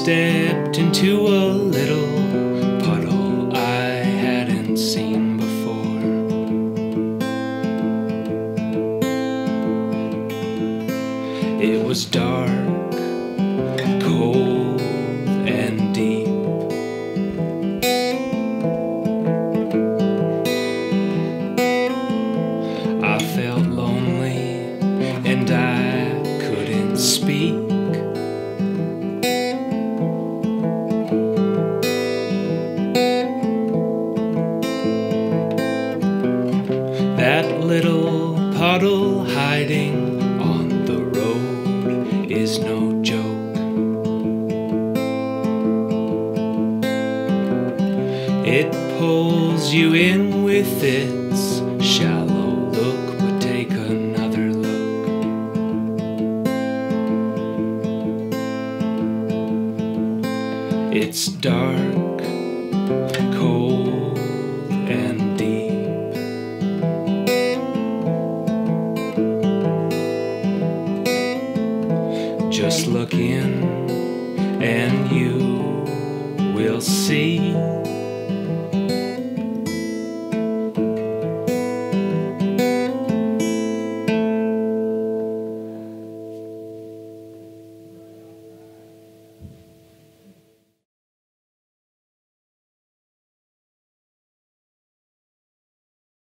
stepped into a little puddle I hadn't seen before. It was dark, cold, and deep. I felt lonely and I couldn't speak. That little puddle hiding on the road is no joke. It pulls you in with its shallow look, but take another look. It's dark, cold, and deep. Just look in and you will see.